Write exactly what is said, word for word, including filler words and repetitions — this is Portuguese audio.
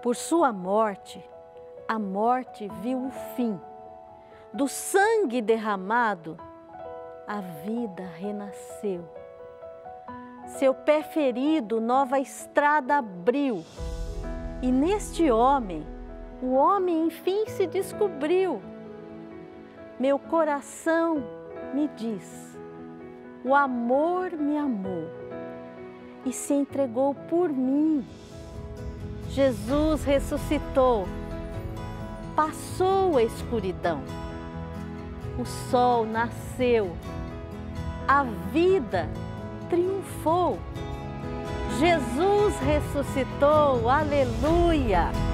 Por sua morte, a morte viu o fim. Do sangue derramado, a vida renasceu. Seu pé ferido nova estrada abriu. E neste homem, o homem enfim se descobriu. Meu coração me diz, o amor me amou e se entregou por mim. Jesus ressuscitou, passou a escuridão. O sol nasceu, a vida triunfou. Jesus ressuscitou, aleluia!